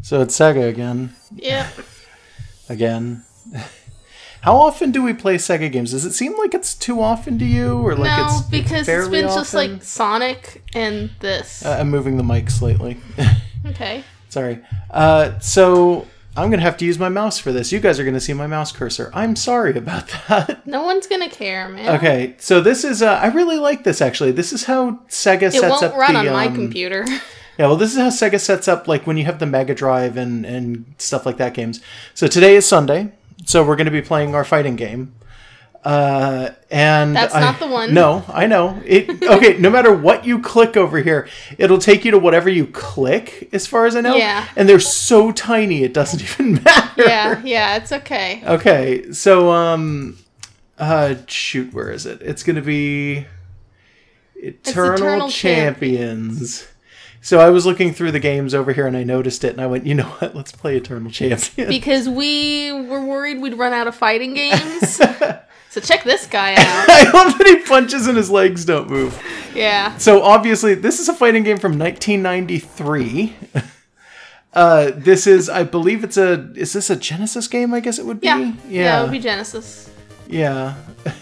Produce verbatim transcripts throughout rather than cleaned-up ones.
So it's Sega again. Yep. Again. How often do we play Sega games? Does it seem like it's too often to you, or like no, it's because fairly it's been often? just like Sonic and this. Uh, I'm moving the mic slightly. Okay. Sorry. Uh, so I'm gonna have to use my mouse for this. You guys are gonna see my mouse cursor. I'm sorry about that. No one's gonna care, man. Okay, so this is. Uh, I really like this actually. This is how Sega It sets won't up run the, on my um, computer. Yeah, well, this is how Sega sets up, like, when you have the Mega Drive and, and stuff like that games. So today is Sunday, so we're going to be playing our fighting game. Uh, and That's I, not the one. No, I know. It okay, no matter what you click over here, it'll take you to whatever you click, as far as I know. Yeah. And they're so tiny, it doesn't even matter. Yeah, yeah, it's okay. Okay, so, um, uh, shoot, where is it? It's going to be Eternal, Eternal Champions. So I was looking through the games over here and I noticed it and I went, you know what, let's play Eternal Champions. Because we were worried we'd run out of fighting games. So check this guy out. I love that he punches and his legs don't move. Yeah. So obviously, this is a fighting game from nineteen ninety-three. Uh, this is, I believe it's a, is this a Genesis game, I guess it would be? Yeah. Yeah, Yeah, it would be Genesis. Yeah.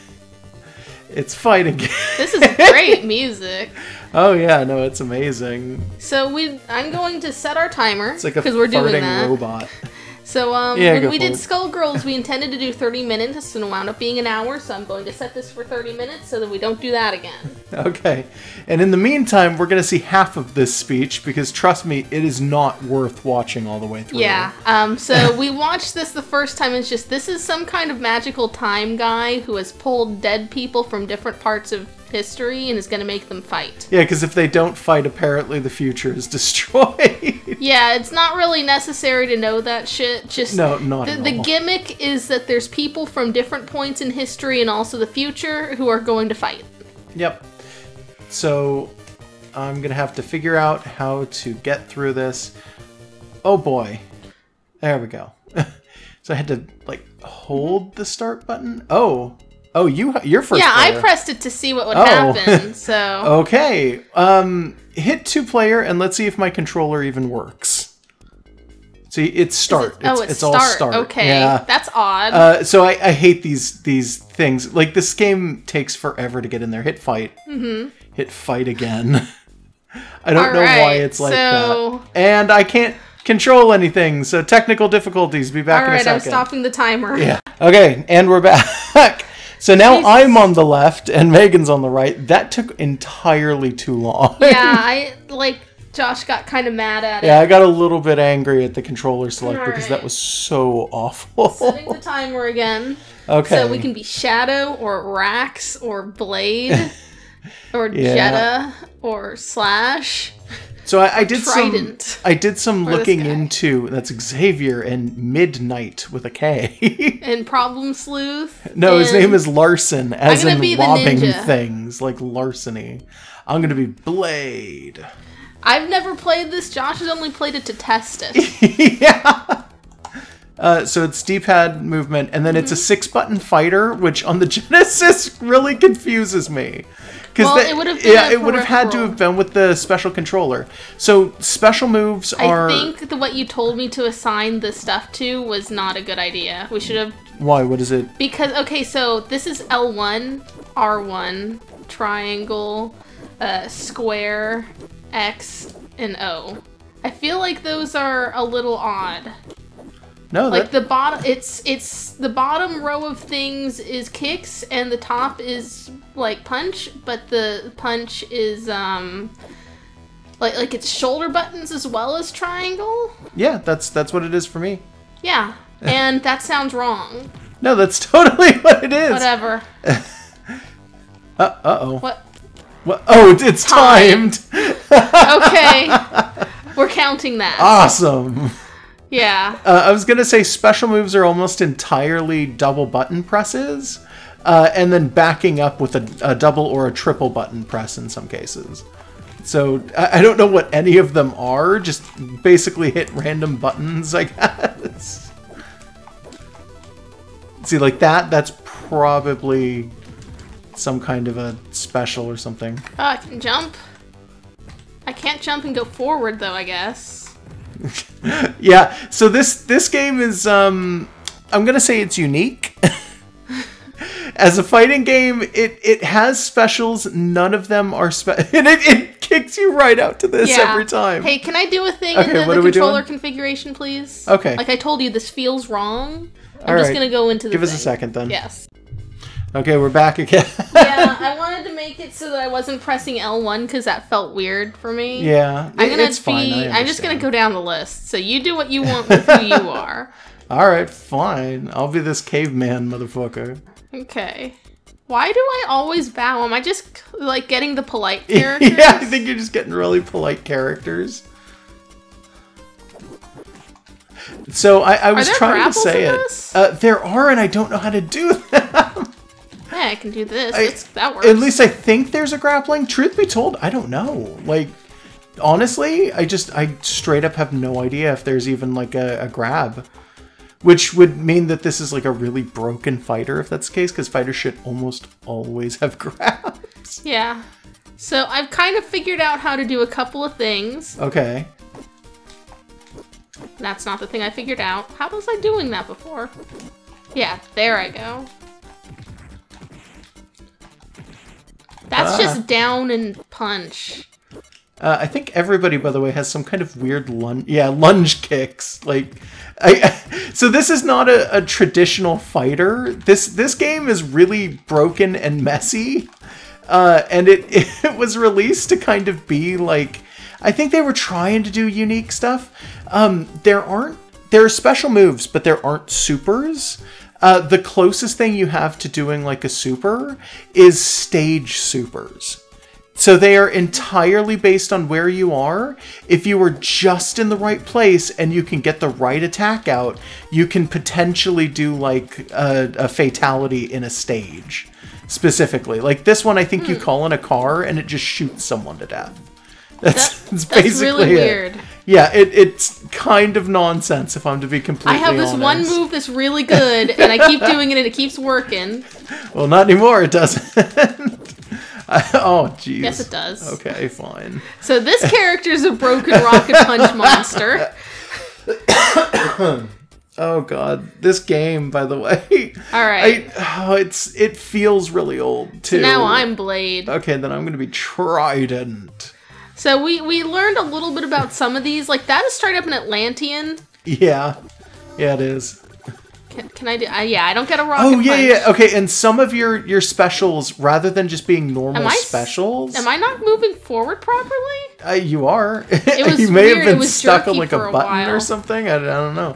It's fighting game. This is great music. Oh yeah, no, it's amazing. So we, I'm going to set our timer. It's like a because we're doing farting that. robot. So um, Yeah, when go we for did it. Skullgirls, we intended to do thirty minutes, and it wound up being an hour. So I'm going to set this for thirty minutes so that we don't do that again. Okay. And in the meantime, we're going to see half of this speech because, trust me, it is not worth watching all the way through. Yeah. Um. So we watched this the first time. It's just this is some kind of magical time guy who has pulled dead people from different parts of history and is going to make them fight. Yeah, because if they don't fight, apparently the future is destroyed. Yeah, it's not really necessary to know that shit. Just No, not the, at the all. gimmick is that there's people from different points in history and also the future who are going to fight. Yep. So I'm going to have to figure out how to get through this. Oh boy. There we go. So I had to, like, hold the start button. Oh. Oh, you, you're first Yeah, player. I pressed it to see what would Oh. happen. So Okay. Um, hit two player and let's see if my controller even works. See, it's start. Is it- oh, it's, it's, it's start. all start. Okay, Yeah. that's odd. Uh, so I, I hate these these things. Like, this game takes forever to get in there. Hit fight. Mm-hmm. Hit fight again. I don't All know why right, it's like so- that. And I can't control anything, so technical difficulties. Be back All in a right, second. I'm stopping the timer. Yeah. Okay, and we're back. So now Jesus. I'm on the left and Megan's on the right. That took entirely too long. Yeah, I like Josh got kind of mad at it. Yeah, I got a little bit angry at the controller select because that Alright. was so awful. Setting the timer again. Okay. So we can be Shadow or Rax or Blade or Yeah. Jetta or Slash. So I, I did Trident some. I did some for this looking guy. into that's Xavier and Midnight with a K. And Problem Sleuth. No, his and- name is Larson, as gonna in be the robbing ninja. things like larceny. I'm gonna be Blade. I've never played this. Josh has only played it to test it. Yeah. Uh, so it's D-pad movement, and then Mm-hmm. it's a six-button fighter, which on the Genesis really confuses me. Well, the- it would have been yeah, a it would have had to peripheral. have been with the special controller. So special moves are. I think that what you told me to assign the stuff to was not a good idea. We should have... Why? What is it? Because, okay, so this is L one, R one, triangle, uh, square, X, and O. I feel like those are a little odd. No, Like that, the bottom, it's it's the bottom row of things is kicks, and the top is like punch, but the punch is um like like it's shoulder buttons as well as triangle. yeah, that's that's what it is for me. Yeah, and that sounds wrong. No, that's totally what it is. Whatever. Uh uh oh. What? What? Oh, it's, it's Timed. timed. Okay, we're counting that. Awesome. Yeah. Uh, I was gonna say special moves are almost entirely double button presses, uh, and then backing up with a, a double or a triple button press in some cases. So I, I don't know what any of them are. Just basically hit random buttons, I guess. See, like that. That's probably some kind of a special or something. Oh, I can jump. I can't jump and go forward though, I guess. Yeah, so this this game is, um, I'm gonna say it's unique. As a fighting game, it, it has specials. None of them are spe- and it, it kicks you right out to this yeah. every time. Hey, can I do a thing Okay, in the, what the are we controller doing? configuration, please? Okay. Like I told you, this feels wrong. I'm All just right. gonna go into the Give us thing. a second then. Yes. Okay, we're back again. Yeah, I wanted to make it so that I wasn't pressing L one because that felt weird for me. Yeah, I'm gonna it's be. fine. I I'm just gonna understand. go down the list. So you do what you want with who you are. All right, fine. I'll be this caveman motherfucker. Okay. Why do I always bow? Am I just like getting the polite characters? Yeah, I think you're just getting really polite characters. So I, I was there trying to grapples say in it. this? Uh, there are, and I don't know how to do them. Yeah, I can do this. I- It's, that works. At least I think there's a grappling. Truth be told, I don't know. Like, honestly, I just, I straight up have no idea if there's even like a, a grab. Which would mean that this is like a really broken fighter if that's the case, because fighters should almost always have grabs. Yeah. So I've kind of figured out how to do a couple of things. Okay. That's not the thing I figured out. How was I doing that before? Yeah, there I go. That's Ah. just down and punch. Uh, I think everybody, by the way, has some kind of weird lunge. Yeah, lunge kicks. Like, I. So this is not a, a traditional fighter. This this game is really broken and messy, uh, and it it was released to kind of be like. I think they were trying to do unique stuff. Um, there aren't. There are special moves, but there aren't supers. Uh, the closest thing you have to doing like a super is stage supers. So they are entirely based on where you are. If you were just in the right place and you can get the right attack out, you can potentially do like a, a fatality in a stage specifically. Like this one, I think you call in a car and it just shoots someone to death. That's, That- that's that's basically really it. weird. Yeah, it, it's kind of nonsense if I'm to be completely I have this honest. one move that's really good, and I keep doing it, and it keeps working. Well, not anymore, it doesn't. I, oh, jeez. Yes, it does. Okay, fine. So this character's a broken rocket punch monster. Oh god, this game, by the way. All right. I, oh, it's it feels really old too. So now I'm Blade. Okay, then I'm gonna be Trident. So we we learned a little bit about some of these. Like that is straight up an Atlantean. Yeah, yeah, it is. Can, can I do? Uh, yeah, I don't get a rocket Oh yeah, punch. yeah. Okay, and some of your your specials, rather than just being normal Am I s- specials, Am I not moving forward properly? uh, you are. was you may weird, have it been was stuck on jerky like for a a button or while. something. I, I don't know.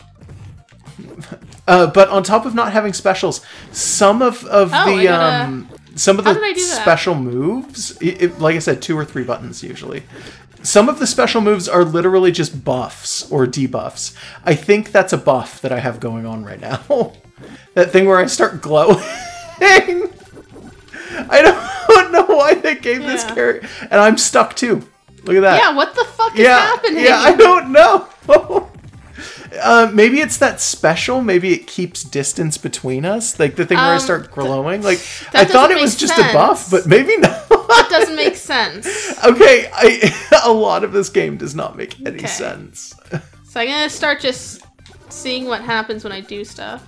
Uh, but on top of not having specials, some of of Oh, I the gotta- um, some of How the did I do that? special moves, it, it- like I said, two or three buttons usually. Some of the special moves are literally just buffs or debuffs. I think that's a buff that I have going on right now. That thing where I start glowing. I don't know why they gave this Yeah. character, and I'm stuck too. Look at that. Yeah, what the fuck is yeah, happening? yeah. I don't know. Uh, maybe it's that special. Maybe it keeps distance between us, like the thing where I Um, start glowing. Like that I thought doesn't it was make just a buff, sense. but maybe not. That doesn't make sense. Okay, I a lot of this game does not make any Okay. sense. So I'm gonna start just seeing what happens when I do stuff.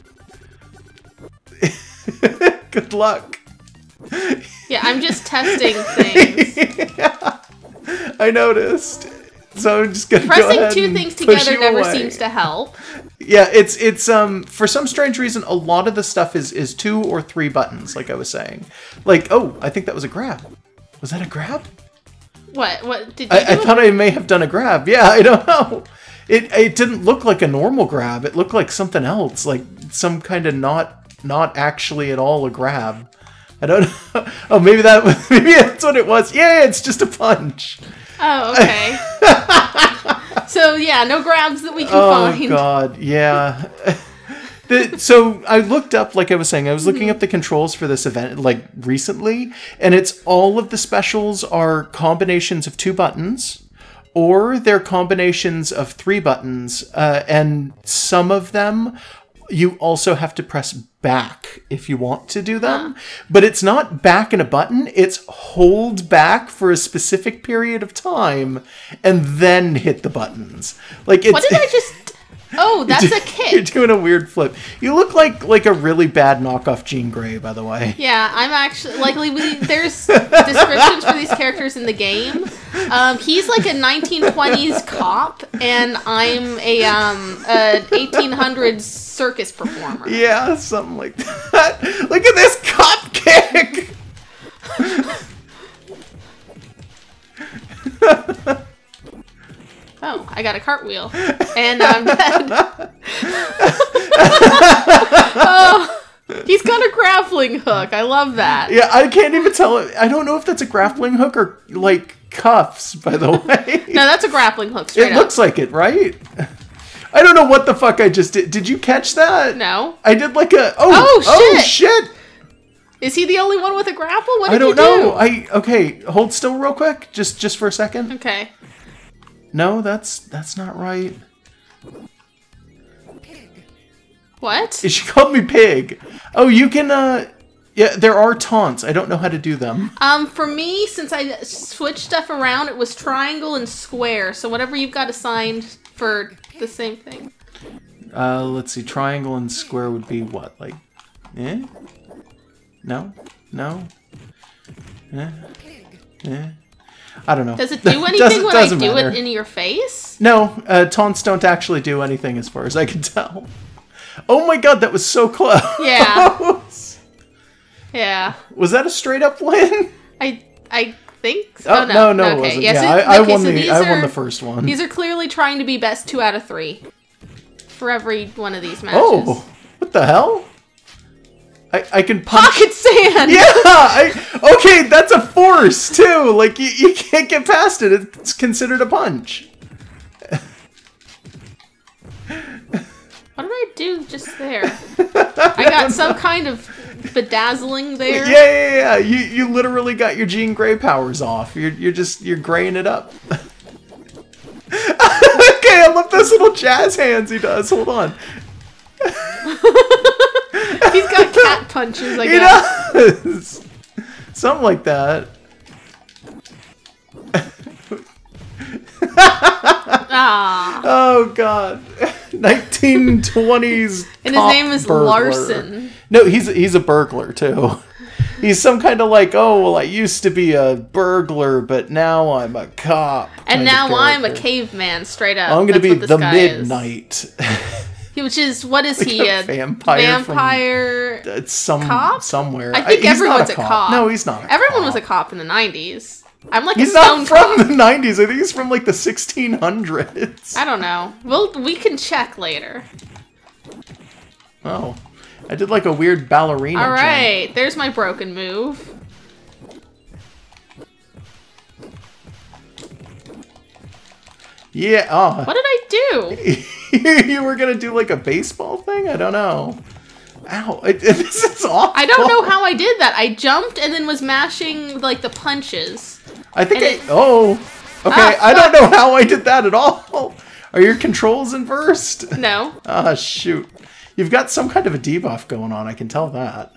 Good luck. Yeah, I'm just testing things. Yeah, I noticed. So I'm just gonna go Pressing ahead two and things push together you never away. seems to help. Yeah, it's it's um for some strange reason a lot of the stuff is is two or three buttons, like I was saying. Like, oh, I think that was a grab. Was that a grab? What? What did you I, I do? thought I may have done a grab. Yeah, I don't know. It it didn't look like a normal grab. It looked like something else, like some kind of not not actually at all a grab. I don't know. Oh, maybe that was, maybe that's what it was. Yeah, it's just a punch. Oh, okay. So yeah, no grabs that we can Oh find. god, yeah. The, so I looked up, like I was saying, I was looking up the controls for this event, like, recently, and it's all of the specials are combinations of two buttons, or they're combinations of three buttons, uh, and some of them you also have to press back if you want to do them. Huh. But it's not back in a button. It's hold back for a specific period of time and then hit the buttons. Like it's, what did I just... Oh, that's a kick. You're doing a weird flip. You look like like a really bad knockoff Jean Grey, by the way. Yeah, I'm actually... Like, we, there's descriptions for these characters in the game. Um, he's like a nineteen twenties cop, and I'm a um an eighteen hundreds circus performer. Yeah, something like that. Look at this cop kick! Oh, I got a cartwheel. And I'm dead. Oh, he's got a grappling hook. I love that. Yeah, I can't even tell. I don't know if that's a grappling hook or, like, cuffs, by the way. No, that's a grappling hook, straight It up. looks like it, right? I don't know what the fuck I just did. Did you catch that? No. I did like a... Oh, oh, shit. Oh, shit. Is he the only one with a grapple? What did I don't you do? know. I Okay, hold still real quick. Just just for a second. Okay. No, that's that's not right. What? She called me pig. Oh, you can, uh... Yeah, there are taunts. I don't know how to do them. Um, for me, since I switched stuff around, it was triangle and square. So whatever you've got assigned for the same thing. Uh, let's see. Triangle and square would be what? Like, eh? No? No? Eh? Eh? I don't know. Does it do anything doesn't, when doesn't I do matter. it in your face? No, uh, taunts don't actually do anything as far as I can tell. Oh my god, that was so close. Yeah. Yeah. Was that a straight up win? I I think so. Oh, Oh, no, no, no, okay. it wasn't. Yes, yeah, it, I, I okay, won so the these I won are- the first one. These are clearly trying to be best two out of three for every one of these matches. Oh, what the hell? I, I can punch... Pocket sand! Yeah! I, okay, that's a force, too! Like, you, you can't get past it. It's considered a punch. What did I do just there? I got some kind of bedazzling there. Yeah, yeah, yeah. You, you literally got your Jean Grey powers off. You're, you're just... You're graying it up. Okay, I love those little jazz hands he does. Hold on. He's got cat punches, I He guess. does. Something like that. Ah. Oh god. nineteen twenties And his name is burglar. Larson. No, he's he's a burglar too. He's some kind of like, oh, well, I used to be a burglar, but now I'm a cop. And kind now of I'm a character. caveman, straight up. I'm going to That's be what this the guy is. Midnight. Which is, what is Like he? a A vampire from- vampire It's some cop? somewhere. I think he's not everyone's a cop. No, he's not. A Everyone cop. was a cop in the nineties. I'm like He's a stone not from cop. the nineties. I think he's from like the sixteen hundreds. I don't know. We'll, we can check later. Oh. I did like a weird ballerina jump. Alright, there's my broken move. Yeah, oh. What did I do? You were gonna do like a baseball thing? I don't know. Ow, it, this is awful. I don't know how I did that. I jumped and then was mashing, like, the punches. I think and I, it- oh. Okay, Ah, I don't fuck. know how I did that at all. Are your controls inversed? No. Ah, shoot. You've got some kind of a debuff going on, I can tell that.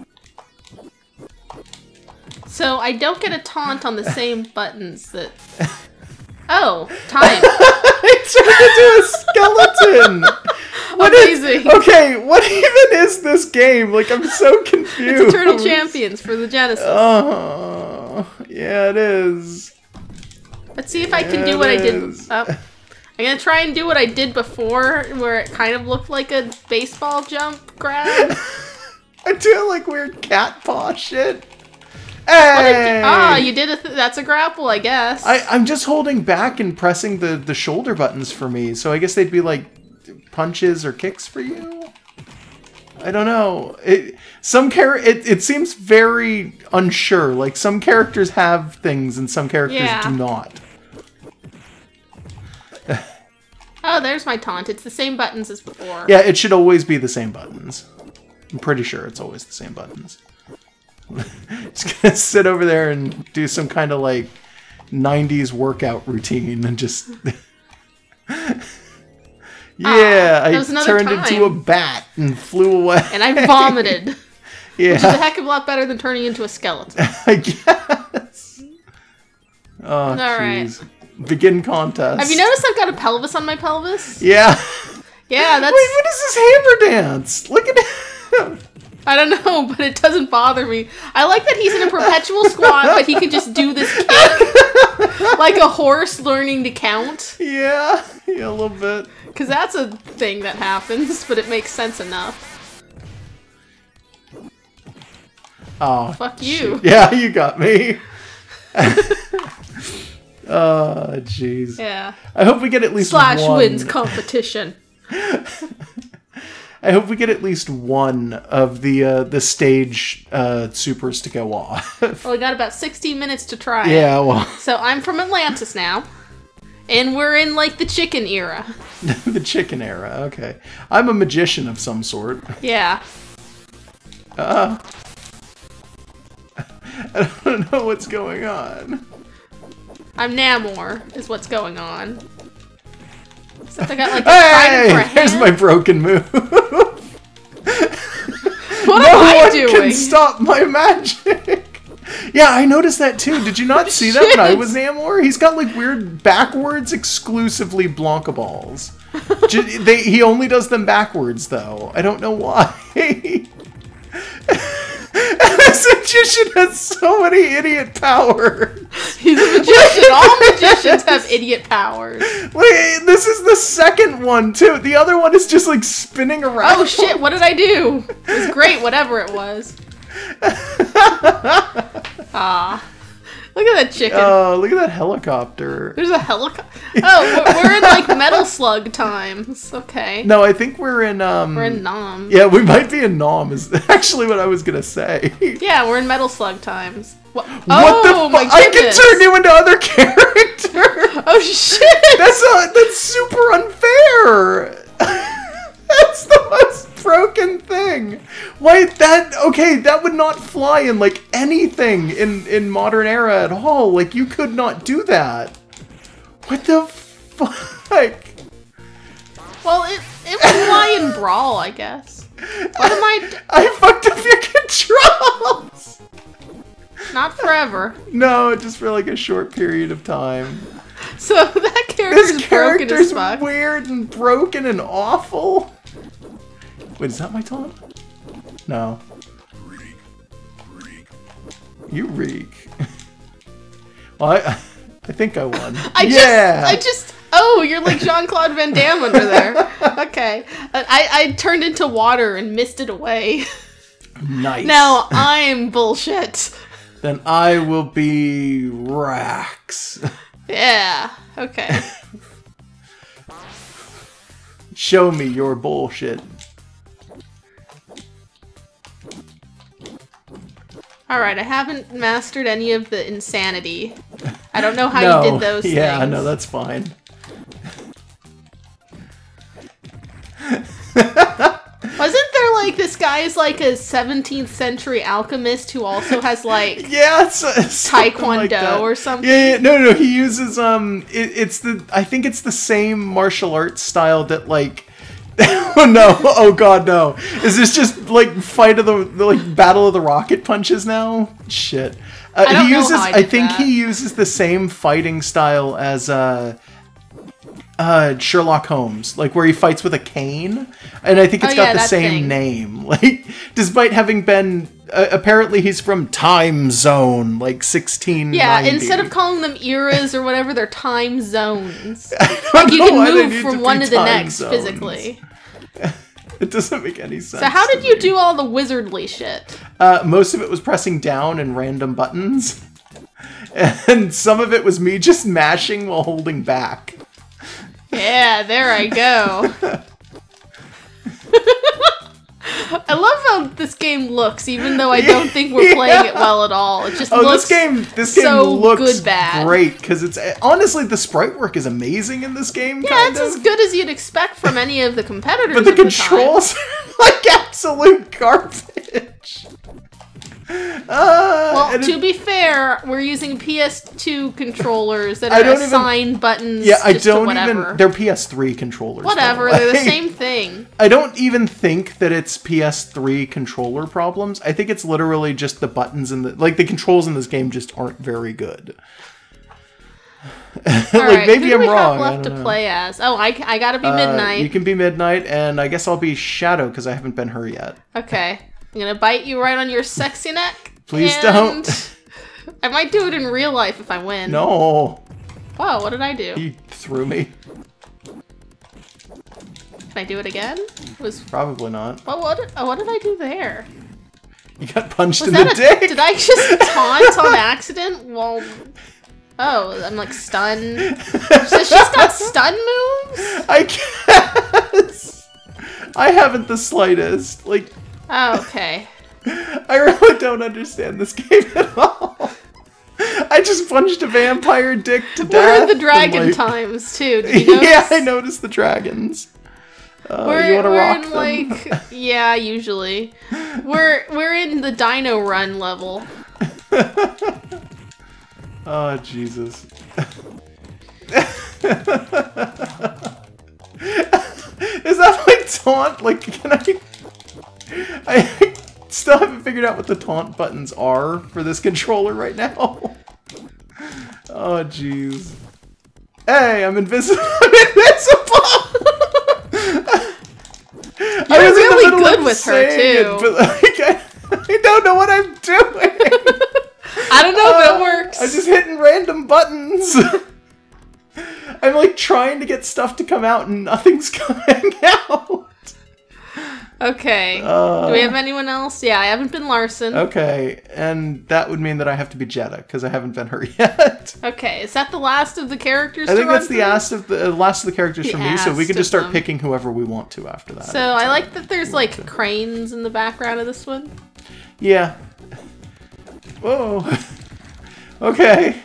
So I don't get a taunt on the same buttons that... Oh, time. I tried to do a skeleton! What is- Amazing. okay, what even is this game? Like, I'm so confused. It's Eternal Champions for the Genesis. Oh, yeah, it is. Let's see if I can Yeah, do what I it did. is. Oh. I'm gonna try and do what I did before, where it kind of looked like a baseball jump grab. I'm doing like weird cat paw shit. What did Hey! you- Ah, you did a th that's a grapple, I guess. I, I'm just holding back and pressing the, the shoulder buttons for me, so I guess they'd be like punches or kicks for you? I don't know. It some char it, it seems very unsure. Like some characters have things and some characters Yeah. do not. Oh, there's my taunt. It's the same buttons as before. Yeah, it should always be the same buttons. I'm pretty sure it's always the same buttons. Just gonna sit over there and do some kind of like nineties workout routine and just Yeah, Ah, that I was another turned time. into a bat and flew away. And I vomited. Yeah. Which is a heck of a lot better than turning into a skeleton. I guess. Oh, All jeez. right. Begin contest. Have you noticed I've got a pelvis on my pelvis? Yeah. Yeah, that's... Wait, what is this hammer dance? Look at him. I don't know, but it doesn't bother me. I like that he's in a perpetual squat, but he can just do this kick. Like a horse learning to count. Yeah, yeah, a little bit. Because that's a thing that happens, but it makes sense enough. Oh, fuck you. Shoot. Yeah, you got me. Oh, jeez. Yeah. I hope we get at least Slash one. wins competition. I hope we get at least one of the uh, the stage uh, supers to go off. Well, we got about sixteen minutes to try. Yeah, well. So I'm from Atlantis now. And we're in, like, the chicken era. The chicken era, okay. I'm a magician of some sort. Yeah. Uh, I don't know what's going on. I'm Namor, is what's going on. Except I got, like, a Hey! trident for a Here's hand. my broken move. What no am I one doing? can stop my magic. Yeah, I noticed that too. Did you not see that when I was Namor? He's got like weird backwards exclusively Blanca balls. J- they, he only does them backwards though. I don't know why. This magician has so many idiot powers. He's a magician. All magicians have idiot powers. Wait, this is the second one too. The other one is just like spinning around. Oh shit, what did I do? It was great, whatever it was. Ah. Look at that chicken. Oh, look at that helicopter. There's a helicopter. Oh, we're, we're in like Metal Slug times. Okay. No, I think we're in, um... We're in Nom. Yeah, we might be in Nom, is actually what I was gonna say. Yeah, we're in Metal Slug times. What, What oh, the my fuck? I can goodness. turn you into other characters! Oh shit! That's, a, that's super unfair! That's the most broken thing! Why, that... Okay, that would not fly in, like, anything in, in modern era at all. Like, you could not do that. What the fuck? Well, it, it would fly in Brawl, I guess. What am I... D- I fucked up your controls! Not forever. No, just for like a short period of time. So that character's This broken as character's fuck. weird and broken and awful. Wait, is that my taunt? No. You reek. Well, I, I think I won. I yeah. just... I just... Oh, you're like Jean-Claude Van Damme under there. Okay. I, I turned into water and missed it away. Nice. Now I'm bullshit. Then I will be Rax. Yeah. Okay. Show me your bullshit. Alright, I haven't mastered any of the insanity. I don't know how no. you did those yeah, things. no, that's fine. Wasn't there like this guy is like a seventeenth century alchemist who also has like yeah, it's, it's Taekwondo like that. or something? Yeah, yeah, no, no, he uses um, it, it's the I think it's the same martial arts style that like. Oh no! Oh god, no! Is this just like fight of the, the like battle of the rocket punches now? Shit. Uh, I don't he know uses. how I I did think that. he uses the same fighting style as uh, uh, Sherlock Holmes, like where he fights with a cane, and I think it's Oh, got yeah, the that same thing. name. Like, despite having been. Uh, apparently he's from time zone, like sixteen ninety. Yeah, instead of calling them eras or whatever, they're time zones. I don't Like you know can why they move need from to one be to the time next zones. physically. It doesn't make any sense. So how to did you me. do all the wizardly shit? Uh, most of it was pressing down and random buttons. And some of it was me just mashing while holding back. Yeah, there I go. I love how this game looks, even though I don't think we're playing it well at all. It just Oh, looks this game, this game so looks good bad. great because it's honestly the sprite work is amazing in this game. Yeah, kind it's of. as good as you'd expect from any of the competitors. But the at the controls are like absolute garbage. Uh, well, to it, be fair, we're using P S two controllers that I are don't assigned even, buttons. Yeah, I just to don't whatever. even. They're P S three controllers. Whatever, the they're the same thing. I don't even think that it's P S three controller problems. I think it's literally just the buttons and the like. The controls in this game just aren't very good. like right, maybe who do I'm we wrong. Have left to know. play as? Oh, I, I gotta be Uh, Midnight. you can be Midnight, and I guess I'll be Shadow because I haven't been her yet. Okay, I'm gonna bite you right on your sexy neck. Please and don't. I might do it in real life if I win. No. Whoa, what did I do? He threw me. Can I do it again? It was Probably not. What what did, oh, what did I do there? You got punched Was in that the a, dick. Did I just taunt on accident? Well, oh, I'm like stunned. So she's got stun moves? I guess. I haven't the slightest. Like. Oh, okay. I really don't understand this game at all. I just punched a vampire dick to death. We're in the dragon like... times too. Did you notice? Yeah, I noticed the dragons. Uh, we're you want to we're rock in them? like yeah, usually. We're we're in the Dino Run level. Oh Jesus. Is that like taunt? Like, can I? I still haven't figured out what the taunt buttons are for this controller right now. Oh jeez. Hey, I'm invisible. I'm invisible. You're I was really in the middle good of with her saying too. It, but like, I, I don't know what I'm doing. I don't know if Uh, it works. I'm just hitting random buttons. I'm like trying to get stuff to come out and nothing's coming out. Okay. Uh, Do we have anyone else? Yeah, I haven't been Larson. Okay, and that would mean that I have to be Jetta because I haven't been her yet. Okay, is that the last of the characters? I think to that's run the through? last of the uh, last of the characters The for me, so we ass can of just start them. picking whoever we want to after that. So I like that there's like cranes in the background of this one. Yeah. Whoa. Okay.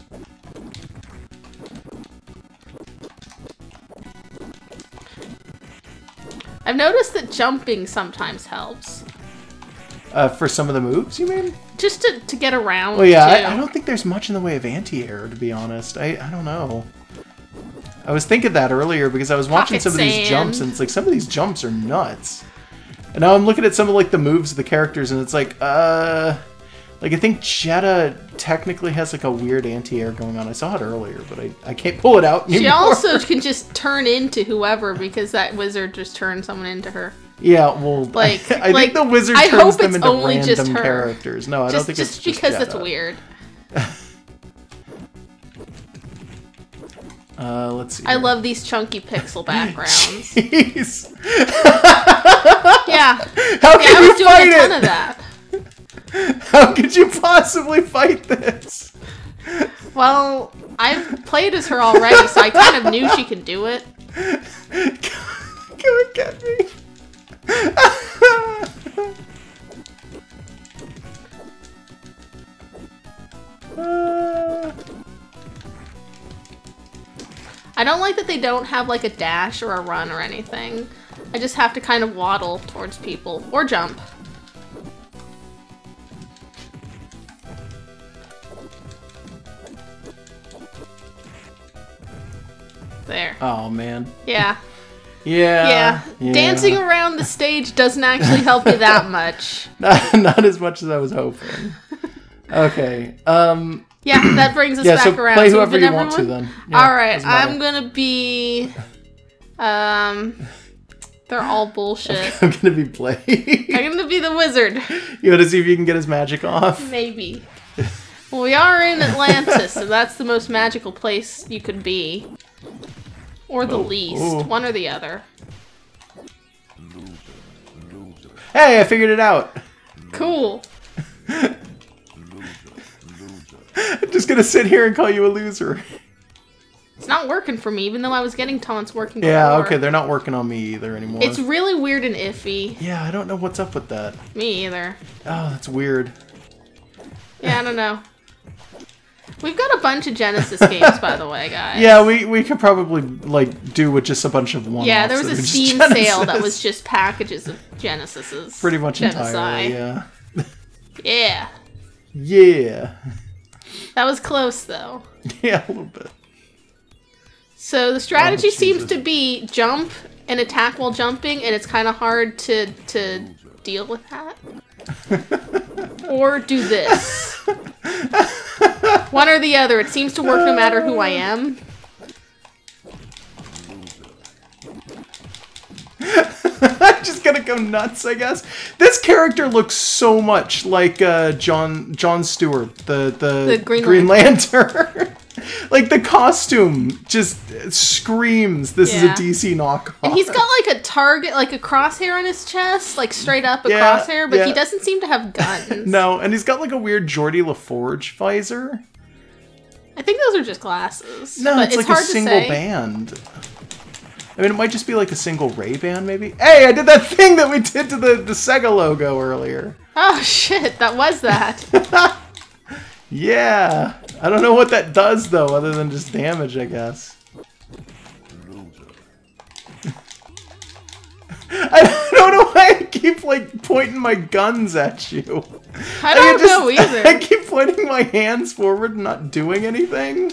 I've noticed that jumping sometimes helps. Uh, for some of the moves, you mean? Just to, to get around. Well, yeah, too. I, I don't think there's much in the way of anti-air, to be honest. I, I don't know. I was thinking that earlier because I was watching Pocket some of these sand. jumps, and it's like, some of these jumps are nuts. And now I'm looking at some of, like, the moves of the characters, and it's like, uh... Like, I think Jetta technically has, like, a weird anti-air going on. I saw it earlier, but I, I can't pull it out anymore. She also can just turn into whoever because that wizard just turned someone into her. Yeah, well, Like, I like, think the wizard I turns hope them it's into only just random her. characters. No, I just, don't think just it's just because Jetta. it's weird. Uh, let's see. I here. love these chunky pixel backgrounds. Jeez. Yeah. How Yeah, can I was you doing fight a ton it? of that. How could you possibly fight this? Well, I've played as her already, so I kind of knew she could do it. Come and get me. Uh, I don't like that they don't have like a dash or a run or anything. I just have to kind of waddle towards people or jump. There. oh man. Yeah. Yeah. Yeah. yeah. Dancing around the stage doesn't actually help you that much. Not, not as much as I was hoping. Okay. Um. Yeah, that brings us Yeah. back So around. play So whoever we've you been want to everyone? then. Yeah, All right, doesn't matter. I'm gonna be. Um, they're all bullshit. I'm gonna be Blade. I'm gonna be the wizard. You want to see if you can get his magic off? Maybe. Well, we are in Atlantis, so that's the most magical place you could be. Or the Oh, least. oh. One or the other. Hey, I figured it out. Cool. I'm just gonna sit here and call you a loser. It's not working for me, even though I was getting taunts working Yeah, before. okay, they're not working on me either anymore. It's really weird and iffy. Yeah, I don't know what's up with that. Me either. Oh, that's weird. Yeah, I don't know. We've got a bunch of Genesis games, by the way, guys. Yeah, we, we could probably, like, do with just a bunch of one-offs. Yeah, there was that a are just Steam Genesis. sale that was just packages of Genesises. Pretty much Genocide. entirely, yeah. Yeah. Yeah. That was close, though. Yeah, a little bit. So the strategy Oh, seems Jesus. to be jump and attack while jumping, and it's kind of hard to to deal with that. Or do this. One or the other. It seems to work no matter who I am. I'm just gonna go nuts, I guess. This character looks so much like uh, John John Stewart, the the, The Green Green Lantern. Like the costume just screams this Yeah. is a D C knockoff. And he's got like a target, like a crosshair on his chest, like straight up a Yeah, crosshair, but yeah. he doesn't seem to have guns. No, and he's got like a weird Geordie LaForge visor. I think those are just glasses. No, but it's, it's like a hard to single say. band. I mean, it might just be like a single Ray-Ban, maybe. Hey, I did that thing that we did to the, the Sega logo earlier. Oh shit, that was that. Yeah. I don't know what that does, though, other than just damage, I guess. I don't know why I keep, like, pointing my guns at you. I Like, don't just- know either. I keep pointing my hands forward and not doing anything.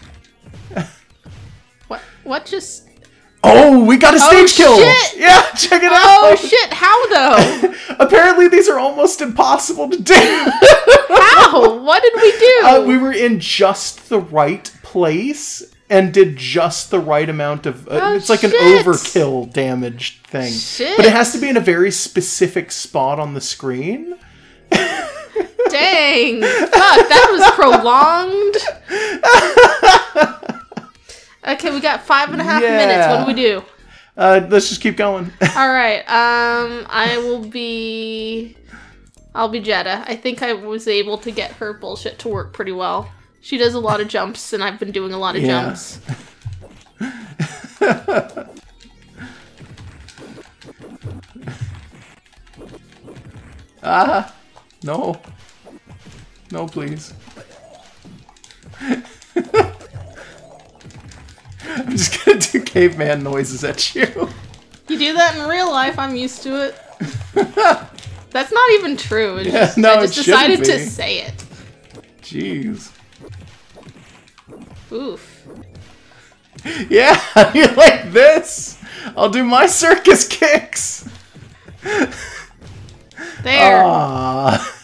What? What just? Oh, we got a Oh, stage kill! shit! Yeah, check it Oh out! shit! How though? Apparently these are almost impossible to do. How? What did we do? Uh, we were in just the right place and did just the right amount of... Uh, Oh, it's like an shit. overkill damaged thing. Shit. But it has to be in a very specific spot on the screen. Dang! Fuck! That was prolonged. Okay, we got five and a half Yeah. minutes. What do we do? Uh, let's just keep going. All right. Um, I will be. I'll be Jeddah. I think I was able to get her bullshit to work pretty well. She does a lot of jumps, and I've been doing a lot of Yeah. jumps. Ah, no. No, please. I'm just gonna do caveman noises at you. You do that in real life. I'm used to it. That's not even true. It's Yeah, just, no, I just it shouldn't decided to be. say it. Jeez. Oof. Yeah, you like this? I'll do my circus kicks. There. Ah.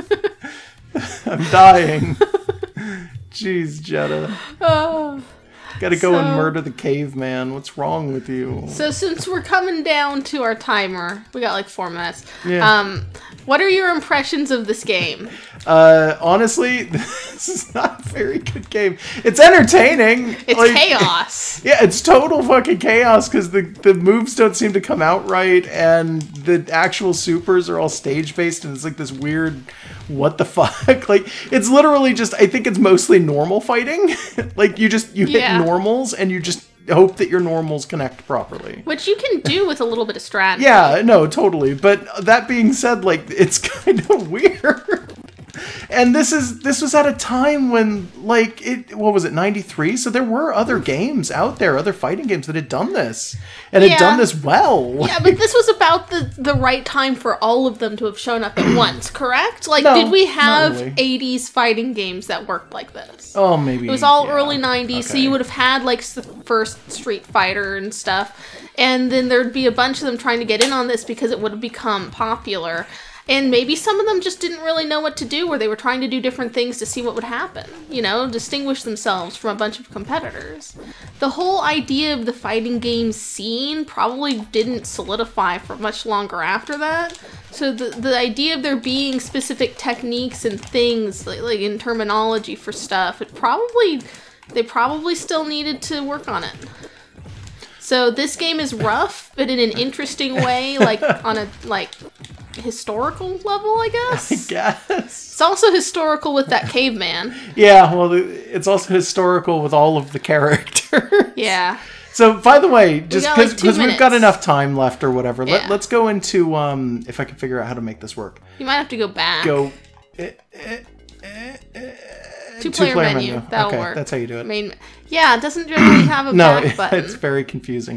I'm dying. Jeez, Jeddah. Oh. Gotta go and So- murder the caveman. What's wrong with you? So since we're coming down to our timer, we got like four minutes. Yeah. Um, what are your impressions of this game? Uh, honestly, this is not a very good game. It's entertaining. It's like- chaos. Yeah, it's total fucking chaos because the, the moves don't seem to come out right, and the actual supers are all stage-based, and it's like this weird, what the fuck? Like, it's literally just, I think it's mostly normal fighting. Like, you just, you hit Yeah. normals, and you just hope that your normals connect properly. Which you can do with a little bit of strategy. Yeah, no, totally. But that being said, like, it's kind of weird. And this is this was at a time when, like, it what was it, ninety-three? So there were other games out there, other fighting games that had done this. And had Yeah. done this well. Yeah, but this was about the the right time for all of them to have shown up at once, correct? Like, No, did we not have really. eighties fighting games that worked like this? Oh, maybe. It was all yeah. early nineties, so Okay. you would have had, like, the first Street Fighter and stuff. And then there'd be a bunch of them trying to get in on this because it would have become popular. And maybe some of them just didn't really know what to do, or they were trying to do different things to see what would happen. You know, distinguish themselves from a bunch of competitors. The whole idea of the fighting game scene probably didn't solidify for much longer after that. So the, the idea of there being specific techniques and things, like, like in terminology for stuff, it probably, they probably still needed to work on it. So this game is rough, but in an interesting way, like on a, like, historical level, I guess. I guess. It's also historical with that caveman. Yeah, well, it's also historical with all of the characters. Yeah. So, by the way, just got, like, because two we've got minutes. enough time left or whatever, Yeah. let, let's go into, um, if I can figure out how to make this work. You might have to go back. Go. eh, eh, eh, eh, Two-player two-player menu. That'll okay, work. that's how you do it. Main. Yeah, it doesn't really have a No, back button. it's very confusing.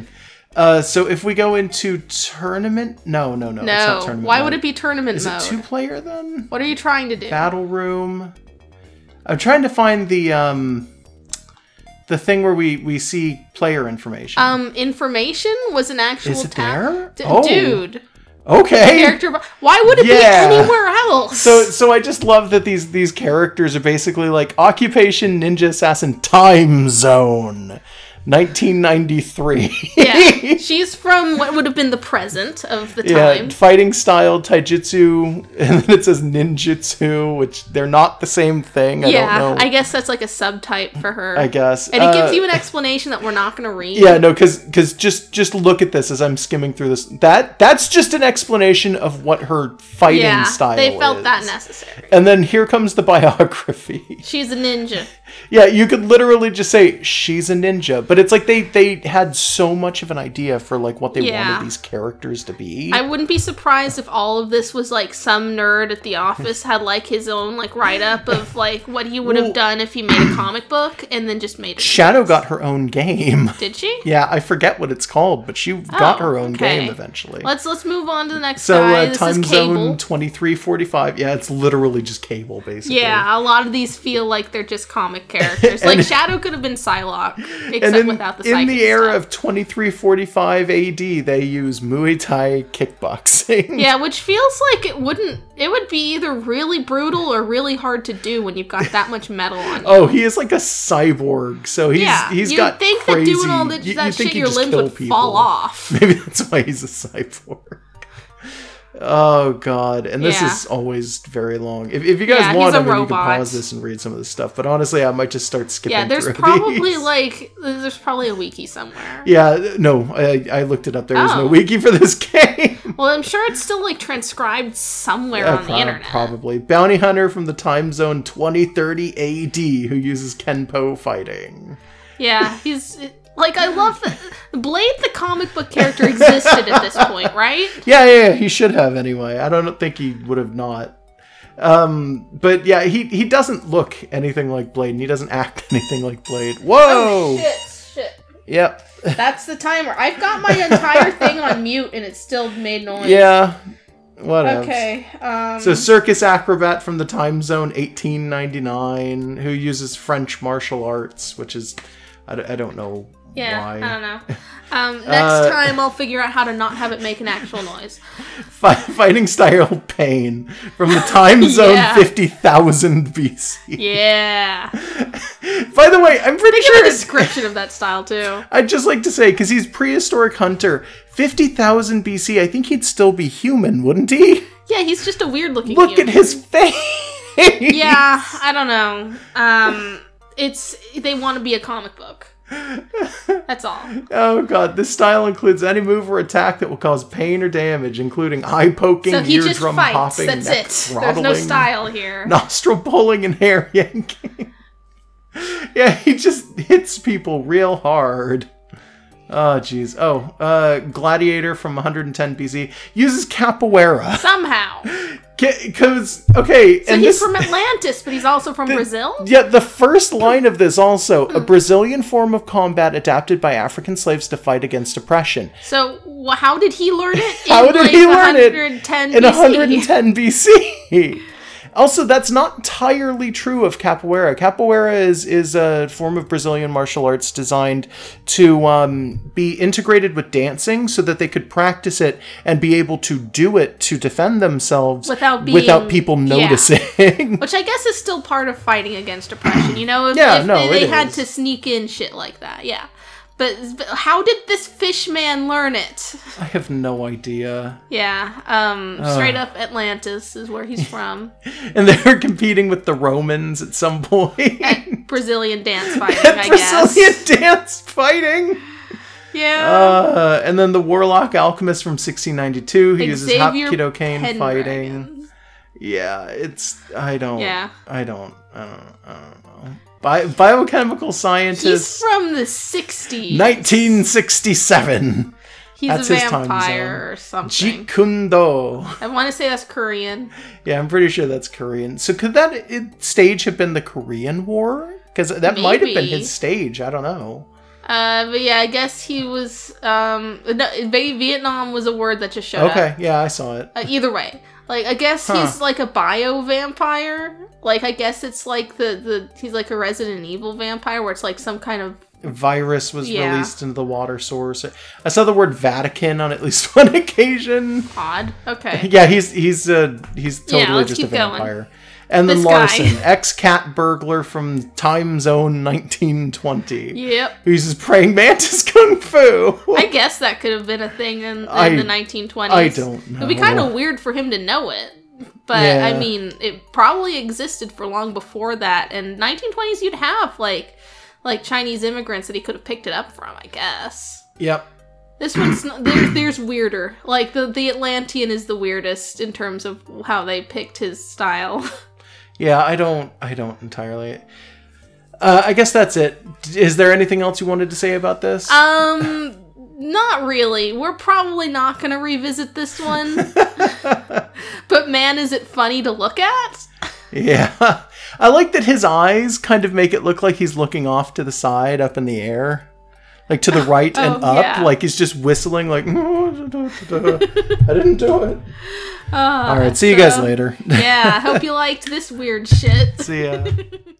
Uh, so if we go into tournament, no, no, no, No. it's not tournament Why mode. would it be tournament Is mode? it two player then? What are you trying to do? Battle room. I'm trying to find the um, the thing where we we see player information. Um, information was an actual Is it tab. there? D- Oh. Dude. Okay. Character. bo- Why would it Yeah. be anywhere else? So so I just love that these these characters are basically like occupation, ninja assassin, time zone, nineteen ninety-three. yeah, she's from what would have been the present of the Yeah, time. fighting style, taijutsu, and then it says ninjutsu, which they're not the same thing. I yeah, don't know. I guess that's like a subtype for her. I guess. And it gives Uh, you an explanation that we're not going to read. Yeah, no, because because just just look at this as I'm skimming through this. That that's just an explanation of what her fighting Yeah, style they felt is. that necessary. And then here comes the biography. She's a ninja. Yeah, you could literally just say she's a ninja, but it's like they they had so much of an idea for like what they Yeah. wanted these characters to be. I wouldn't be surprised if all of this was like some nerd at the office had like his own like write up of like what he would have Well- done if he made a comic book and then just made it. Shadow got her own game. Did she? Yeah, I forget what it's called, but she got Oh, her own okay. game eventually. Let's let's move on to the next so guy. uh, This time is Cable. zone twenty-three forty-five. Yeah, it's literally just Cable basically. Yeah, a lot of these feel like they're just comic characters. Like And- Shadow could have been Psylocke, except And in, without the in psychic the era stuff. of twenty-three forty-five A D, they use Muay Thai kickboxing. Yeah, which feels like it wouldn't. It would be either really brutal or really hard to do when you've got that much metal on you. Oh, he is like a cyborg, so he's yeah, he's you'd got think crazy. that doing all that, you- that you'd think shit, he'd your just limbs kill would people. fall off. Maybe that's why he's a cyborg. Oh god, and this Yeah. is always very long. If, if you guys Yeah, want, he's a I mean, you can robot. pause this and read some of this stuff. But honestly, I might just start skipping. Yeah, there's through probably these. like there's probably a wiki somewhere. Yeah, no, I, I looked it up. There is no Oh. wiki for this game. Well, I'm sure it's still like transcribed somewhere Yeah, on prob- the internet. Probably. Bounty Hunter from the time zone twenty thirty A D who uses Kenpo fighting. Yeah, he's like I love that Blade the comic book character existed at this point, right? Yeah, yeah, yeah, he should have anyway. I don't think he would have not. Um, but yeah, he, he doesn't look anything like Blade, and he doesn't act anything like Blade. Whoa! Oh shit, shit. Yep. That's the timer. I've got my entire thing on mute and it still made noise. Yeah. Whatever. Okay. Um, So Circus Acrobat from the time zone eighteen ninety-nine who uses French martial arts, which is I, d- I don't know yeah, why. I don't know. Um, next Uh, time I'll figure out how to not have it make an actual noise. Fi- fighting style Pain from the time zone Yeah. fifty thousand B C. Yeah. By the way, I'm pretty Give sure a description of that style too. I'd just like to say, because he's prehistoric hunter, fifty thousand B C, I think he'd still be human, wouldn't he? Yeah, he's just a weird looking Look human. at his face! Yeah, I don't know. Um, it's they want to be a comic book. That's all. Oh god, this style includes any move or attack that will cause pain or damage, including eye poking, So he just eardrum fights. popping, That's neck it. There's throttling, no style here. nostril pulling, and hair yanking. Yeah, he just hits people real hard. Oh, jeez. Oh, uh, Gladiator from one hundred ten B C uses capoeira. Somehow. Because, okay, So and he's this, from Atlantis, but he's also from Brazil? yeah, the first line of this also, Hmm. a Brazilian form of combat adapted by African slaves to fight against oppression. So wh- how did he learn it? In How did like he learn it one hundred ten in B C? one hundred ten B C? Also, that's not entirely true of capoeira. Capoeira is is a form of Brazilian martial arts designed to um, be integrated with dancing so that they could practice it and be able to do it to defend themselves Without being- without people yeah. noticing. Which I guess is still part of fighting against oppression. You know, if, Yeah, if no, they, they it had is. to sneak in shit like that, yeah. But, but how did this fish man learn it? I have no idea. Yeah, um, straight up Atlantis is where he's from. And they were competing with the Romans at some point. At Brazilian dance fighting, At I Brazilian guess. dance fighting. Yeah. Uh, and then the Warlock Alchemist from sixteen ninety-two, who uses Xavier Hapkido Cane Pendragon. fighting. Yeah, it's I don't. Yeah. I don't. I don't. I don't know. Bi- biochemical He's scientist. from the sixties. nineteen sixty-seven. He's That's a his time vampire or zone. something. Jeet Kune Do. I want to say that's Korean. Yeah, I'm pretty sure that's Korean. So could that it, stage have been the Korean War? Because that might have been Maybe. his stage. I don't know. Uh, but yeah, I guess he was, um, no, Vietnam was a word that just showed okay, up. Okay, yeah, I saw it. Uh, either way. Like, I guess Huh. he's like a bio-vampire. Like, I guess it's like the, the, he's like a Resident Evil vampire where it's like some kind of virus was yeah. released into the water source. I saw the word Vatican on at least one occasion. Odd. Okay. Yeah, he's, he's, uh, he's totally yeah, let's just a keep vampire. Going. And then This Larson, guy. ex-cat burglar from Time Zone nineteen twenty. Yep. Who uses praying mantis kung fu. I guess that could have been a thing in, in I, the nineteen twenties. I don't know. It'd be kind of weird for him to know it. But, yeah. I mean, it probably existed for long before that. And nineteen twenties, you'd have, like, like Chinese immigrants that he could have picked it up from, I guess. Yep. This one's, not, there, there's weirder. Like, the, the Atlantean is the weirdest in terms of how they picked his style. Yeah, I don't, I don't entirely. Uh, I guess that's it. Is there anything else you wanted to say about this? Um, not really. We're probably not going to revisit this one. But man, is it funny to look at? Yeah. I like that his eyes kind of make it look like he's looking off to the side, up in the air. Like to the right and oh, up. Yeah. Like he's just whistling like, I didn't do it. Uh, All right, see you so, guys later. Yeah, I hope you liked this weird shit. See ya.